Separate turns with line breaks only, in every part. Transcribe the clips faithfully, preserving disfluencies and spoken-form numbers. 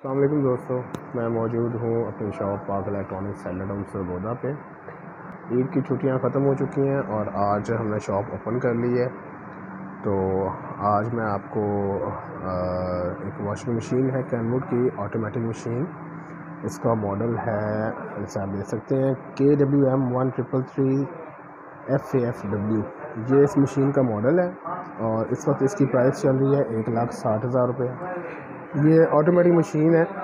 अस्सलाम वालेकुम दोस्तों, मैं मौजूद हूँ अपनी शॉप पाक इलेक्ट्रॉनिक्स सेलेडम सरगोदा पे। ईद की छुट्टियां ख़त्म हो चुकी हैं और आज हमने शॉप ओपन कर ली है। तो आज मैं आपको आ, एक वॉशिंग मशीन है कैनवुड की ऑटोमेटिक मशीन। इसका मॉडल है, जैसे आप देख सकते हैं, K W M one triple three F A F W. ये इस मशीन का मॉडल है और इस वक्त इसकी प्राइस चल रही है एक लाख साठ हज़ार रुपये। ये ऑटोमेटिक मशीन है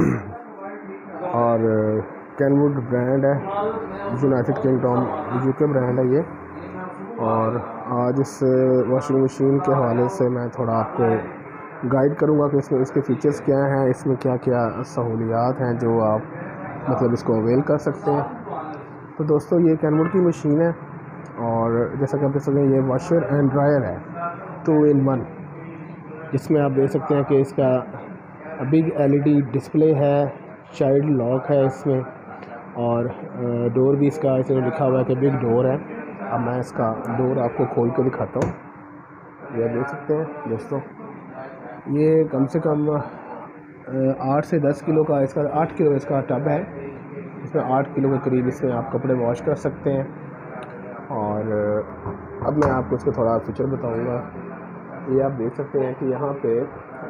और कैनवुड ब्रांड है, यूनाइटेड किंगडम यूके ब्रांड है ये। और आज इस वॉशिंग मशीन के हवाले से मैं थोड़ा आपको गाइड करूंगा कि इसमें इसके फीचर्स क्या हैं, इसमें क्या क्या सहूलियात हैं जो आप मतलब इसको अवेल कर सकते हैं। तो दोस्तों, ये कैनवुड की मशीन है और जैसा कि आप देख सकते हैं, ये वॉशर एंड ड्रायर है, टू इन वन, जिसमें आप देख सकते हैं कि इसका बिग एलईडी डिस्प्ले है, चाइल्ड लॉक है इसमें, और डोर भी इसका इसमें लिखा हुआ है कि बिग डोर है। अब मैं इसका डोर आपको खोल के दिखाता हूँ। ये देख सकते हैं दोस्तों, ये कम से कम आठ से दस किलो का इसका आठ किलो इसका टब है। इसमें आठ किलो के करीब इसमें आप कपड़े वॉश कर सकते हैं। और अब मैं आपको इसका थोड़ा फीचर बताऊंगा। ये आप देख सकते हैं कि यहाँ पे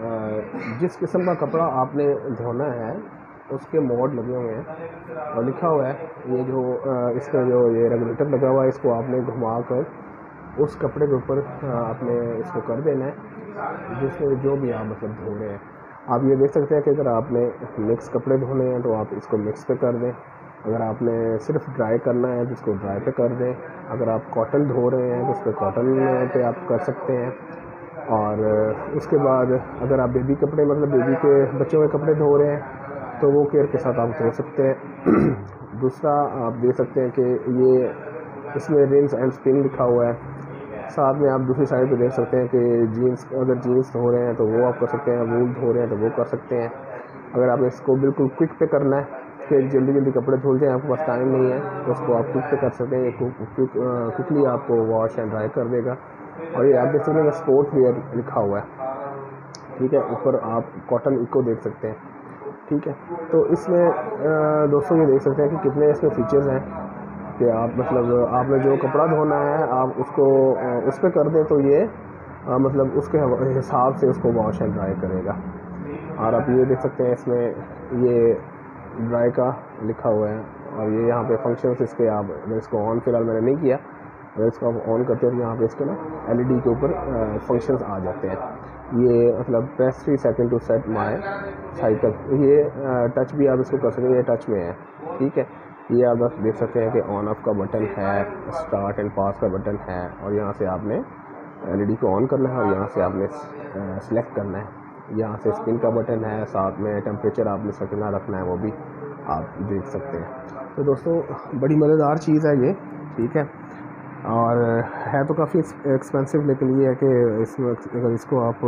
जिस किस्म का कपड़ा आपने धोना है उसके मोड लगे हुए हैं और लिखा हुआ है, ये जो इसका जो ये रेगुलेटर लगा हुआ है, इसको आपने घुमा कर उस कपड़े के ऊपर आपने इसको कर देना है, जिसमें जो भी आप मतलब धो रहे हैं। आप ये देख सकते हैं कि अगर आपने मिक्स कपड़े धोने हैं तो आप इसको मिक्स पे कर दें, अगर आपने सिर्फ ड्राई करना है तो इसको ड्राई पे कर दें, अगर आप कॉटन धो रहे हैं तो उस पर कॉटन पे आप कर सकते हैं। और उसके बाद अगर आप बेबी कपड़े मतलब बेबी के बच्चों के कपड़े धो रहे हैं तो वो केयर के साथ आप धो सकते हैं। दूसरा, आप देख सकते हैं कि ये इसमें रिंस एंड स्पिन लिखा हुआ है। साथ में आप दूसरी साइड पे देख सकते हैं कि जीन्स, अगर जीन्स धो रहे हैं तो वो आप कर सकते हैं, वूल धो रहे हैं तो वो कर सकते हैं। अगर आपने इसको बिल्कुल क्विक पे करना है कि जल्दी जल्दी कपड़े धुल जाए, आपके पास टाइम नहीं है, तो उसको आप क्विक पे कर सकते हैं। क्विक क्विकली आपको वॉश एंड ड्राई कर देगा। और ये आप देख सकते हैं स्पोर्ट वेयर लिखा हुआ है, ठीक है। ऊपर आप कॉटन इको देख सकते हैं, ठीक है। तो इसमें दोस्तों ये देख सकते हैं कि कितने इसमें फीचर्स हैं कि आप मतलब आपने जो कपड़ा धोना है आप उसको उस पर कर दें तो ये आ, मतलब उसके हिसाब से उसको वॉश एंड ड्राई करेगा। और आप ये देख सकते हैं इसमें ये ड्राई का लिखा हुआ है और ये यहाँ पे फंक्शंस इसके, आप इसको ऑन फिलहाल मैंने नहीं किया, अगर इसको आप ऑन करते हैं तो यहाँ पे इसके ना एलईडी के ऊपर फंक्शंस आ जाते हैं। ये मतलब press three second to set my cycle, ये टच भी आप इसको कर सकते हैं, ये टच में है, ठीक है। ये आप बस देख सकते हैं कि ऑन ऑफ का बटन है, स्टार्ट एंड पास का बटन है, और यहाँ से आपने एलईडी को ऑन करना है और यहाँ से आपने सेलेक्ट करना है। यहाँ से स्पिन का बटन है, साथ में टेम्परेचर आपने कितना रखना है वो भी आप देख सकते हैं। तो दोस्तों, बड़ी मज़ेदार चीज़ है ये, ठीक है। और है तो काफ़ी एक्सपेंसिव, लेकिन ये है कि इसमें अगर इसको आप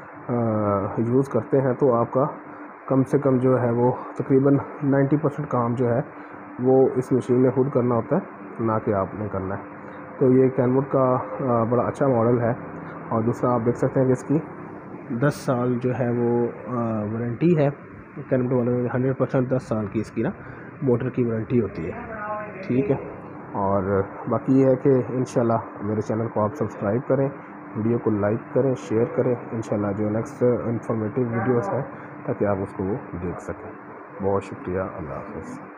यूज़ करते हैं तो आपका कम से कम जो है वो तकरीबन नब्बे परसेंट काम जो है वो इस मशीन में खुद करना होता है, ना कि आपने करना है। तो ये कैनवुड का बड़ा अच्छा मॉडल है। और दूसरा, आप देख सकते हैं कि इसकी दस साल जो है वो वारंटी है। कैनवुड वाले में हंड्रेड परसेंट दस साल की इसकी ना मोटर की वारंटी होती है, ठीक है। और बाकी ये है कि इंशाल्लाह मेरे चैनल को आप सब्सक्राइब करें, वीडियो को लाइक करें, शेयर करें, इंशाल्लाह जो नेक्स्ट इंफॉर्मेटिव वीडियोस है ताकि आप उसको देख सकें। बहुत शुक्रिया, अल्लाह हाफ़िज़।